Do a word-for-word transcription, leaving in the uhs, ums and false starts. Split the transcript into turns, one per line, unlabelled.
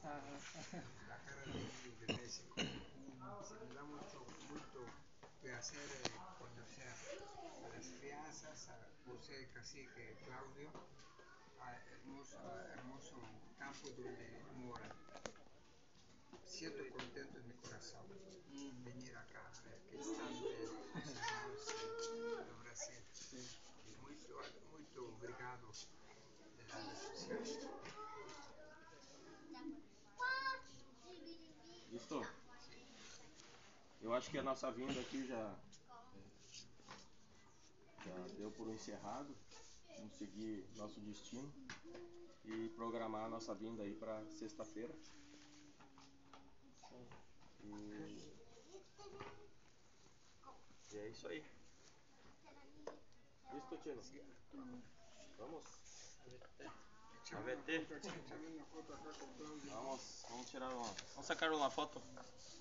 la cara de, de México. Sí, me da mucho, mucho placer eh, conocer a las crianzas, a José el Cacique Claudio, al hermoso, hermoso campo donde moran. Siento contento en mi corazón venir acá a ver que están bem no Brasil. Muito, muito obrigado pela associação.
Visto? Eu acho que a nossa vinda aqui já, já deu por um encerrado. Vamos seguir nosso destino e programar a nossa vinda aí para sexta-feira. E... e é isso aí. Visto, Tino? Vamos? A V T? Vamos, vamos tirar uma. Vamos sacar uma foto.